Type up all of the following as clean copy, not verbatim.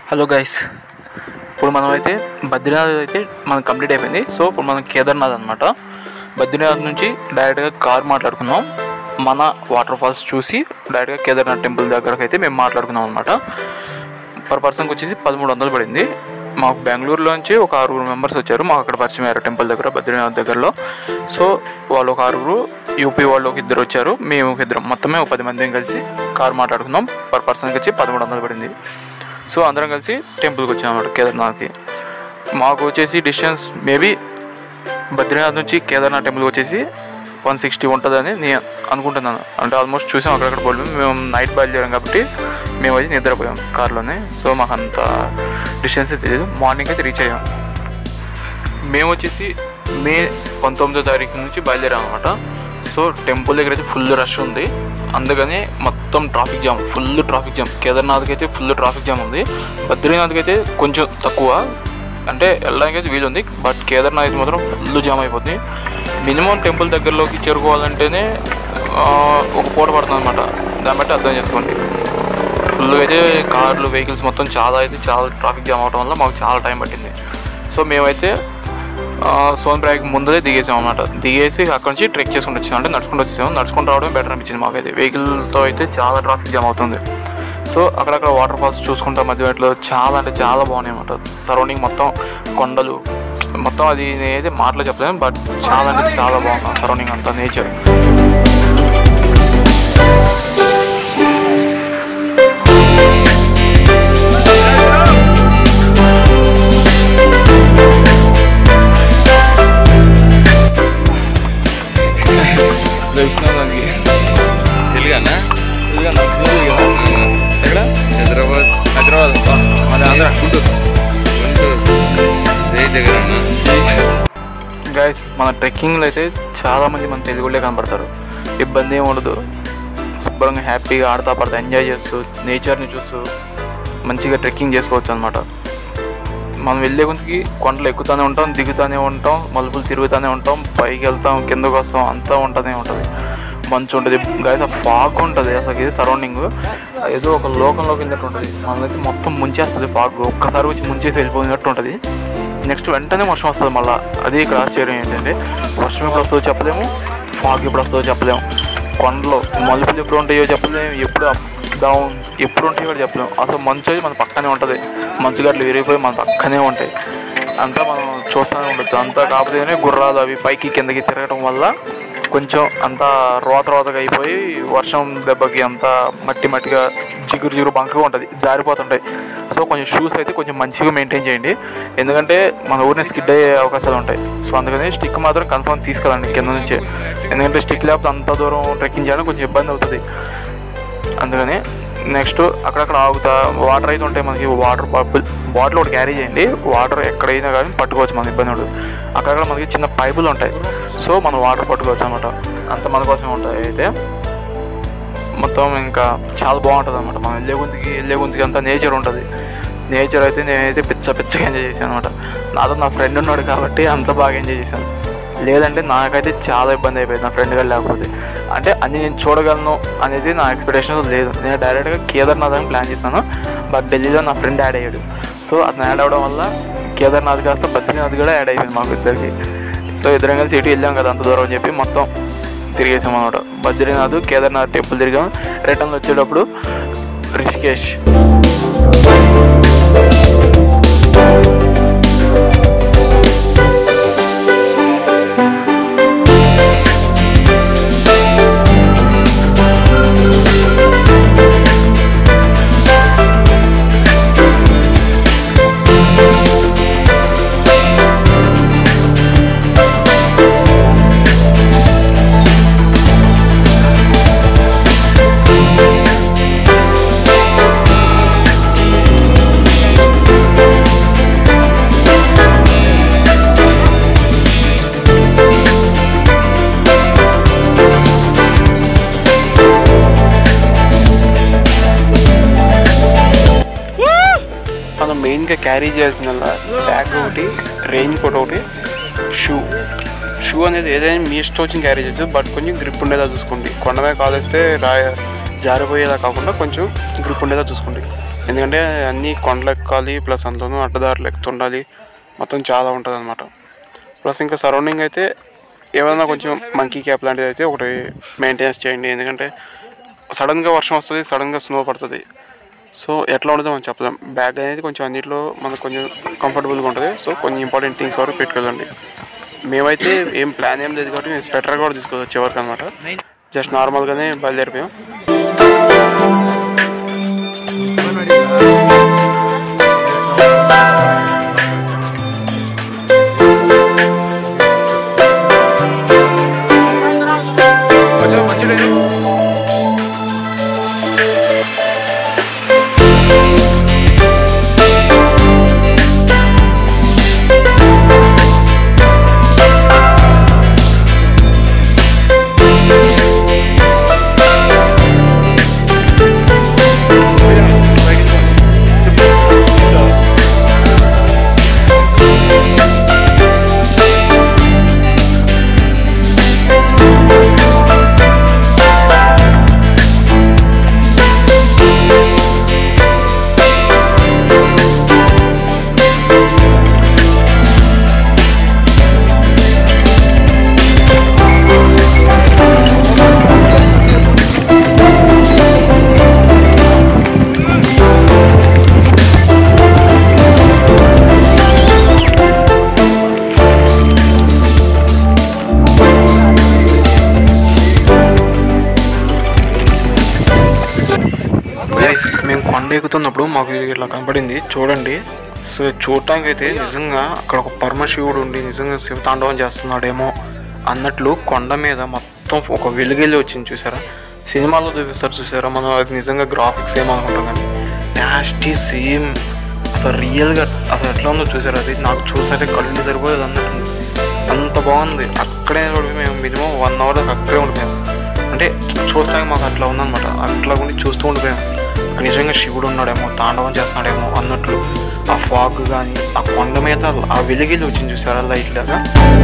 Hello guys, ఇప్పుడు మనం అయితే బద్రీనాథ్ అయితే మనకు కంప్లీట్ అయిపోయింది. సో ఇప్పుడు మనం కేదార్నాథ్ అనమాట. బద్రీనాథ్ నుంచి డైరెక్ట్గా కార్ మాట్లాడుకున్నాం. మన వాటర్ ఫాల్స్ చూసి డైరెక్ట్గా కేదార్నాథ్ టెంపుల్ దగ్గరకు అయితే మేము మాట్లాడుకున్నాం అనమాట. పర్ పర్సన్కి వచ్చేసి 1300 పడింది. మాకు బెంగళూరులో నుంచి ఒక 6 మెంబర్స్ వచ్చారు. మాకు అక్కడ పరిచయం అయ్యారు టెంపుల్ దగ్గర, బద్రీనాథ్ దగ్గరలో. సో వాళ్ళు ఒక 6, యూపీ వాళ్ళు ఒక 2 వచ్చారు, మేము ఒక 2, మొత్తమే ఒక 10 మందిని కలిసి కార్ మాట్లాడుకున్నాం. పర్ పర్సన్కి వచ్చి 1300 పడింది. సో అందరం కలిసి టెంపుల్కి వచ్చాం అన్నమాట కేదార్నాథ్కి. మాకు వచ్చేసి డిస్టెన్స్ మేబీ బద్రీనాథ్ నుంచి కేదార్నాథ్ టెంపుల్కి వచ్చేసి 160 ఉంటుందని నేను అనుకుంటున్నాను. అంటే ఆల్మోస్ట్ చూసాం అక్కడక్కడ పోయి. మేము నైట్ బయలుదేరాం కాబట్టి మేము వచ్చి నిద్రపోయాం కార్లోనే. సో మాకు అంత డిస్టెన్స్ తెలియదు. మార్నింగ్ అయితే రీచ్ అయ్యాం. మేము వచ్చేసి మే 19వ తారీఖు నుంచి బయలుదేరాం అనమాట. సో టెంపుల్ దగ్గర అయితే ఫుల్ రష్ ఉంది, అందుకని మొత్తం traffic jam, full traffic jam. కేదార్నాథ్కి అయితే ఫుల్ ట్రాఫిక్ జామ్ ఉంది. బద్రీనాథ్కి అయితే కొంచెం తక్కువ, అంటే వెళ్ళడానికి అయితే వీలు ఉంది. బట్ కేదార్నాథ్ అయితే మాత్రం ఫుల్ జామ్ అయిపోతుంది. మినిమం టెంపుల్ దగ్గరలోకి చేరుకోవాలంటేనే ఒక పూట పడుతుంది అనమాట. దాన్ని బట్టి అర్థం చేసుకోండి. ఫుల్ అయితే కార్లు, వెహికల్స్ మొత్తం చాలా ట్రాఫిక్ జామ్ అవడం వల్ల మాకు చాలా టైం పట్టింది. సో మేమైతే సోన్ప్రయాగ్ ముందే దిగేసాం అనమాట. దిగేసి అక్కడ నుంచి ట్రెక్ చేసుకుంటూ వచ్చాం, అంటే నడుచుకుంటూ వచ్చేసాం. నడుచుకుంటూ రావడం బెటర్ అనిపించింది మాకైతే. వెహికల్తో అయితే చాలా ట్రాఫిక్ జామ్ అవుతుంది. సో అక్కడక్కడ వాటర్ ఫాల్స్ చూసుకుంటా మధ్యలో చాలా బాగున్నాయి అన్నమాట. సరౌండింగ్ మొత్తం కొండలు, మొత్తం అది నేనైతే మాటలో చెప్పలేను, బట్ చాలా బాగుంది సరౌండింగ్ అంతా, నేచర్. ఎక్కడ? హైదరాబాద్ మన ఆంధ్ర గుంటూరు దగ్గర. గైస్, మన ట్రెక్కింగ్లో అయితే చాలామంది మన తెలుగులే కనపడతారు. ఇబ్బంది ఏమి ఉండదు. శుభ్రంగా హ్యాపీగా ఆడతా పడతా ఎంజాయ్ చేస్తూ నేచర్ని చూస్తూ మంచిగా ట్రెక్కింగ్ చేసుకోవచ్చు అనమాట. మనం వెళ్ళే కొంచెం కొండలు ఎక్కుతూనే ఉంటాం, దిగుతూనే ఉంటాం, మలుపులు తిరుగుతూనే ఉంటాం, పైకి వెళ్తాం, కిందకు వస్తాం, అంతా ఉంటూనే ఉంటుంది. మంచు ఉంటుంది గైస్, ఆ ఫాగ్ ఉంటుంది అసలు. ఇది సరౌండింగ్ ఏదో ఒక లోకంలోకి వెళ్ళినట్టు ఉంటుంది. మనమైతే మొత్తం ముంచేస్తుంది ఫాగ్. ఒక్కసారి వచ్చి ముంచేసి వెళ్ళిపోయినట్టు ఉంటుంది. నెక్స్ట్ వెంటనే వర్షం వస్తుంది మళ్ళీ. అది ఇక్కడ ఆశ్చర్యం ఏంటంటే, వర్షం ఎప్పుడు వస్తుందో చెప్పలేము, ఫాగ్ ఎప్పుడు వస్తుందో చెప్పలేము, కొండలో మలుపులు ఎప్పుడు ఉంటాయో చెప్పలేము, ఎప్పుడు అప్ డౌన్ ఎప్పుడు ఉంటాయో కూడా చెప్పలేము. అసలు మంచు అయితే మన పక్కనే ఉంటుంది. మంచుగడ్డలు విరిగిపోయి మన పక్కనే ఉంటాయి. అంతా మనం చూస్తూనే ఉండొచ్చు. అంతా కాకపోతేనే గుర్రాలు అవి పైకి కిందకి తిరగడం వల్ల కొంచెం అంతా రోతగా అయిపోయి వర్షం దెబ్బకి అంతా మట్టిగా చిగురు బంకగా ఉంటుంది, జారిపోతుంటాయి. సో కొంచెం షూస్ అయితే కొంచెం మంచిగా మెయింటైన్ చేయండి, ఎందుకంటే మన ఊరిని స్కిడ్ అయ్యే అవకాశాలు ఉంటాయి. సో అందుకని స్టిక్ మాత్రం కన్ఫర్మ్ తీసుకెళ్ళండి కింద నుంచే, ఎందుకంటే స్టిక్ లేకపోతే అంత దూరం ట్రెక్కింగ్ చేయడానికి కొంచెం ఇబ్బంది అవుతుంది. అందుకని నెక్స్ట్ అక్కడక్కడ ఆగుతా వాటర్ అయితే ఉంటాయి. మనకి వాటర్ బాటిల్ ఒకటి క్యారీ చేయండి. వాటర్ ఎక్కడైనా కానీ పట్టుకోవచ్చు, మనకి ఇబ్బంది ఉండదు. అక్కడక్కడ మనకి చిన్న పైపులు ఉంటాయి. సో మనం వాటర్ పట్టుకోవచ్చు అనమాట. అంత మన కోసమే ఉంటాయి. అయితే మొత్తం ఇంకా చాలా బాగుంటుంది అనమాట. మనం వెళ్ళే గుంతికి అంతా నేచర్ ఉంటుంది. నేచర్ అయితే నేనైతే పిచ్చగా ఎంజాయ్ చేశాను అనమాట. నాతో నా ఫ్రెండ్ ఉన్నాడు కాబట్టి అంత బాగా ఎంజాయ్ చేశాను. లేదంటే నాకైతే చాలా ఇబ్బంది అయిపోయింది నా ఫ్రెండ్ గారు లేకపోతే. అంటే అన్నీ నేను చూడగలను అనేది నా ఎక్స్పెక్టేషన్ లేదు. నేను డైరెక్ట్గా కేదార్నాథ్ అని ప్లాన్ చేశాను, బట్ ఢిల్లీలో నా ఫ్రెండ్ యాడ్ అయ్యాడు. సో అతను యాడ్ అవ్వడం వల్ల కేదార్నాథ్ కాస్త బద్రీనాథ్ కూడా యాడ్ అయిపోయింది మాకు ఇద్దరికి. సో ఇద్దరం కలిసి ఇటు వెళ్ళాం కదా అంత దూరం అని చెప్పి మొత్తం తిరిగేసాం అనమాట. బద్రీనాథ్, కేదార్నాథ్ టెంపుల్ తిరిగాం. రిటర్న్ వచ్చేటప్పుడు రిషికేష్. మనం మెయిన్గా క్యారీ చేయాల్సిన బ్యాగ్ ఒకటి, రెయిన్ కోట్ ఒకటి, షూ అనేది ఏదైనా మీ ఇష్టం వచ్చిన క్యారీ చేయొచ్చు, బట్ కొంచెం గ్రిప్ ఉండేలా చూసుకోండి. కొండ మీద కాలేస్తే జారిపోయేలా కాకుండా కొంచెం గ్రిప్ ఉండేలా చూసుకోండి. ఎందుకంటే అన్నీ కొండలు ఎక్కాలి, ప్లస్ అందులోనూ అడ్డదారులు ఎక్కుతుండాలి, మొత్తం చాలా ఉంటుంది అనమాట. ప్లస్ ఇంకా సరౌండింగ్ అయితే ఏమైనా కొంచెం మంకీ క్యాప్ లాంటిది అయితే ఒకటి మెయింటెనెన్స్ చేయండి. ఎందుకంటే సడన్గా వర్షం వస్తుంది, సడన్గా స్నో పడుతుంది. సో ఎట్లా ఉంటుందో మనం చెప్పలేం. బ్యాగ్ అనేది కొంచెం అన్నింటిలో మనకు కొంచెం కంఫర్టబుల్గా ఉంటుంది. సో కొన్ని ఇంపార్టెంట్ థింగ్స్ వరకు పెట్టుకెళ్ళండి. మేమైతే ఏం ప్లాన్ ఏం లేదు కాబట్టి మేము స్వెటర్ కూడా తీసుకోవచ్చు చివరికి అనమాట. జస్ట్ నార్మల్గానే బయలుదేరిపోయాం. మేము కొండ ఎక్కుతున్నప్పుడు మాకు ఇట్లా కనపడింది చూడండి. సో చూడటానికి అయితే నిజంగా అక్కడ ఒక పరమశివుడు ఉండి నిజంగా శివతాండవం చేస్తున్నాడేమో అన్నట్లు కొండ మీద మొత్తం ఒక వెలుగెళ్ళి వచ్చింది. చూసారా, సినిమాలో చూపిస్తారు చూసారా, మనం అది నిజంగా గ్రాఫిక్స్ ఏమనుకుంటాం కానీ యాస్టీ సేమ్ అసలు రియల్గా అసలు ఎట్లా ఉందో చూసారు. అది నాకు చూస్తే కళ్ళు సరిపోయేది అన్నట్టు అంత బాగుంది. అక్కడే మేము మినిమం 1 hour దాకా అక్కడే ఉండిపోయాము. అంటే చూస్తానికి మాకు అట్లా ఉందన్నమాట. అట్లా ఉండి చూస్తూ ఉండిపోయాము. అక్కడ నిజంగా శివుడు ఉన్నాడేమో, తాండవం చేస్తున్నాడేమో అన్నట్లు ఆ ఫాగ్ కానీ ఆ కొండ మీద ఆ వెలుగిల్లి వచ్చింది చూసారా లైట్ లాగా.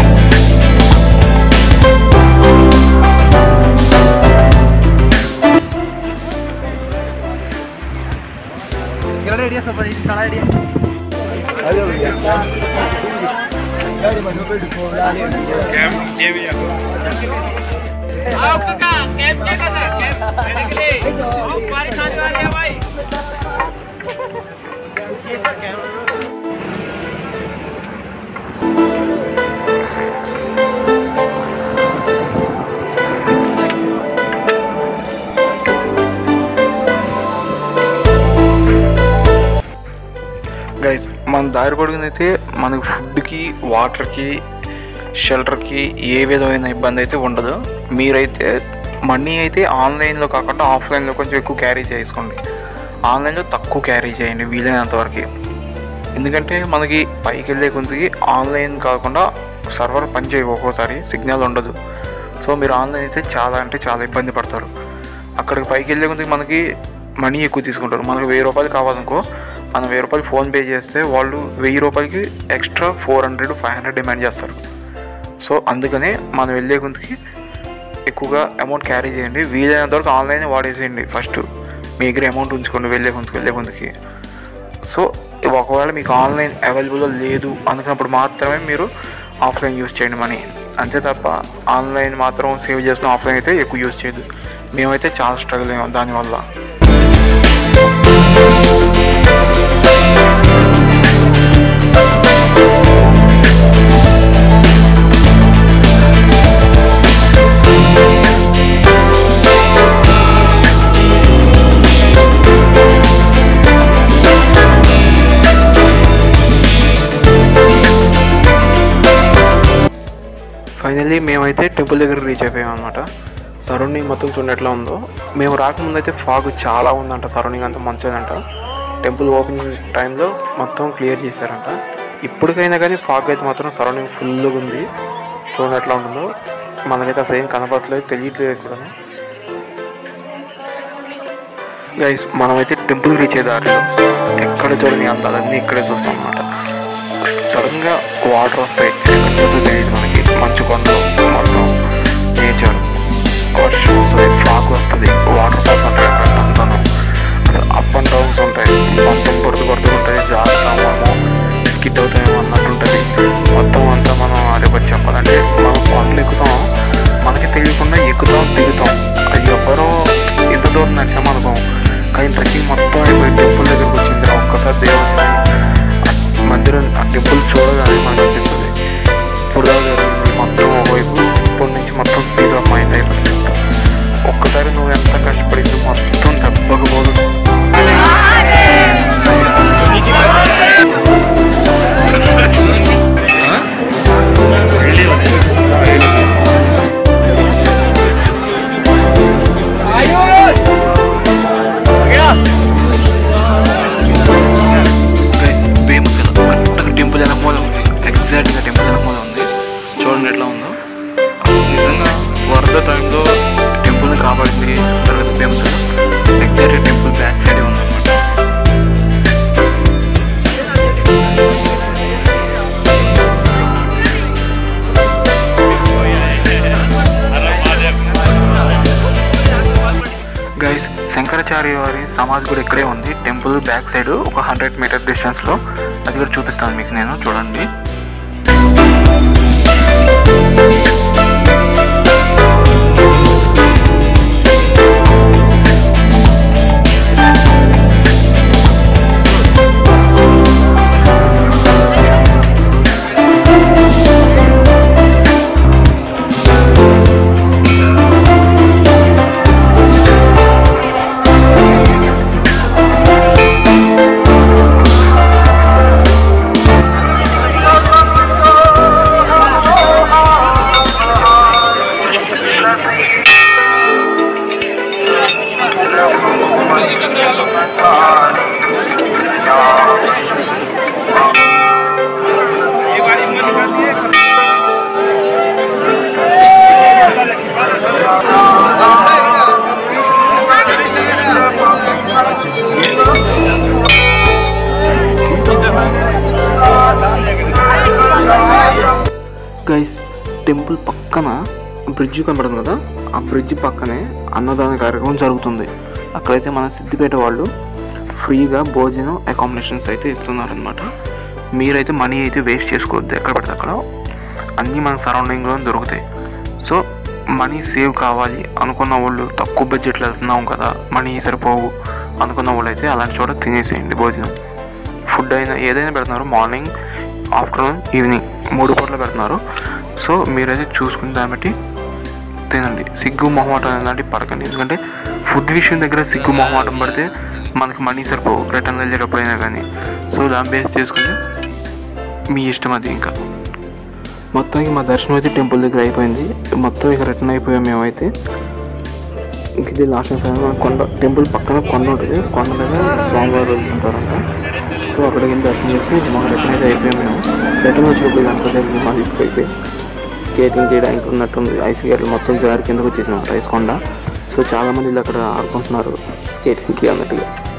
గైస్ మన దారి పొడుగునైతే మనకు ఫుడ్కి, వాటర్కి, షెల్టర్కి ఏ విధమైన ఇబ్బంది అయితే ఉండదు. మీరైతే మనీ అయితే ఆన్లైన్లో కాకుండా ఆఫ్లైన్లో కొంచెం ఎక్కువ క్యారీ చేసుకోండి. ఆన్లైన్లో తక్కువ క్యారీ చేయండి వీలైనంతవరకు. ఎందుకంటే మనకి పైకి వెళ్ళే కొద్దికి ఆన్లైన్ కాకుండా సర్వర్ పనిచేయవు, ఒక్కోసారి సిగ్నల్ ఉండదు. సో మీరు ఆన్లైన్ అయితే చాలా అంటే చాలా ఇబ్బంది పడతారు. అక్కడికి పైకి వెళ్ళే కొద్దికి మనకి మనీ ఎక్కువ తీసుకుంటారు. మనకు 1000 రూపాయలు కావాలనుకో, మనం 1000 రూపాయలు ఫోన్పే చేస్తే వాళ్ళు 1000 రూపాయలకి ఎక్స్ట్రా 400, 500 డిమాండ్ చేస్తారు. సో అందుకనే మనం వెళ్ళే కొద్దికి ఎక్కువగా అమౌంట్ క్యారీ చేయండి. వీలైనంత వరకు ఆన్లైన్ వాడేసేయండి. ఫస్ట్ మీ దగ్గర అమౌంట్ ఉంచుకోండి వెళ్ళే కొద్దికి. సో ఒకవేళ మీకు ఆన్లైన్ అవైలబుల్ లేదు అనుకున్నప్పుడు మాత్రమే మీరు ఆఫ్లైన్ యూజ్ చేయండి మనీ, అంతే తప్ప ఆన్లైన్ మాత్రం సేవ్ చేసిన ఆఫ్లైన్ అయితే ఎక్కువ యూజ్ చేయదు. మేమైతే చాలా స్ట్రగుల్ అయ్యాం దానివల్ల. ఫైనల్లీ మేమైతే టెంపుల్ దగ్గర రీచ్ అయిపోయాం అనమాట. సరౌండింగ్ మొత్తం చూడండి ఎట్లా ఉందో. మేము రాకముందు అయితే ఫాగ్ చాలా ఉందంట, సరౌండింగ్ అంతా మంచిదంట. టెంపుల్ ఓపెనింగ్ టైంలో మొత్తం క్లియర్ చేశారంట. ఇప్పటికైనా కానీ ఫాగ్ అయితే మాత్రం సరౌండింగ్ ఫుల్గా ఉంది. చూడండి ఎట్లా ఉంటుందో. మనకైతే అసలు ఏం కనపడట్లేదు, తెలియట్లేదు కూడా. గైస్ మనమైతే టెంపుల్ రీచ్ అయ్యే దారిలో ఎక్కడ చూడని అందాలన్నీ ఇక్కడే చూస్తాం అన్నమాట. సడన్గా వాటర్ వస్తాయి, ఎక్కడ చూస్తే తెలియదు మనకి. మంచు కొండలు మొత్తం నేచర్, వర్షం వస్తుంది, ఫాగ్ వస్తుంది, వాటర్ ఫాల్స్ ఉంటాయి అక్కడ అంతాను. అసలు అప్ అండ్ డౌన్స్ ఉంటాయి. కానీ ట్రెక్కింగ్ మొత్తం అయిపోయి టెంపుల్ దగ్గరికి వచ్చింది. ఒక్కసారి దేవుని మందిరం ఆ టెంపుల్ చూడగానే మనకు అనిపిస్తుంది ఇప్పుడు జరిగింది మొత్తం ఒకవైపు ఇప్పటి నుంచి మొత్తం పీస్ ఆఫ్ మైండ్ అయిపోతుంది. ఒక్కసారి నువ్వు ఎంత కష్టపడింది మొత్తం దెబ్బకు పోదు. టెంపుల్ వెనకమూల ఉంది, ఎగ్జాక్ట్గా టెంపుల్ వెనకమూల ఉంది. చూడండి ఎట్లా ఉందో. నిజంగా వరద టైంలో టెంపుల్ని కాపాడింది తర్వాత ఫేమస్. ఎగ్జాక్ట్గా టెంపుల్ బ్యాక్ సైడే ఉందన్నమాట. గైస్, శంకరాచార్య వారి సమాధి కూడా ఇక్కడే ఉంది. టెంపుల్ బ్యాక్ సైడ్ ఒక 100 మీటర్ డిస్టెన్స్లో. అది కూడా చూపిస్తాను మీకు నేను, చూడండి. గైస్, టెంపుల్ పక్కన బ్రిడ్జ్ కనబడుతుంది కదా, ఆ బ్రిడ్జ్ పక్కనే అన్నదాన కార్యక్రమం జరుగుతుంది. అక్కడైతే మన సిద్దిపేట వాళ్ళు ఫ్రీగా భోజనం అకామిడేషన్స్ అయితే ఇస్తున్నారనమాట. మీరైతే మనీ అయితే వేస్ట్ చేసుకోవద్దు. ఎక్కడ పడితే అక్కడ అన్నీ మన సరౌండింగ్లో దొరుకుతాయి. సో మనీ సేవ్ కావాలి అనుకున్న వాళ్ళు, తక్కువ బడ్జెట్లో వెళ్తున్నాం కదా, మనీ సరిపోవు అనుకున్న వాళ్ళు అయితే అలాంటి చోట తినేసేయండి. భోజనం ఫుడ్ అయినా ఏదైనా పెడుతున్నారు, మార్నింగ్, ఆఫ్టర్నూన్, ఈవినింగ్ 3 పూటలు పెడుతున్నారు. సో మీరైతే చూసుకుని దాన్ని బట్టి తినండి. సిగ్గు మొహమాటం అలాంటివి పడకండి. ఎందుకంటే ఫుడ్ విషయం దగ్గర సిగ్గు మొహమాటం పడితే మనకి మనీ సరిపోవు రిటర్న్ వెళ్ళేటప్పుడైనా కానీ. సో దాన్ని బేస్ చేసుకుని మీ ఇష్టం అది. ఇంకా మొత్తానికి మా దర్శనం అయితే టెంపుల్ దగ్గర అయిపోయింది. మొత్తం ఇక రిటర్న్ అయిపోయాం మేమైతే. ఇది లాస్ట్ టైం కొండ, టెంపుల్ పక్కన కొండ ఉంటుంది. కొండ మీద స్వామివారు ఉంటారంట. సో అక్కడికి దర్శనం చేసి మాకు రిటర్న్ అయితే అయిపోయాం మేము. రిటర్న్ వచ్చినప్పుడు అంత జరిగింది. మాకు ఇప్పుడైతే స్కేటింగ్ చేయడానికి ఉన్నట్టుంది. ఐస్ గేట్లు మొత్తం జారి కిందకు వచ్చేసినాం ఐస్ కొండ. సో చాలామంది అక్కడ ఆడుకుంటున్నారు స్కేటింగ్కి అన్నట్టుగా.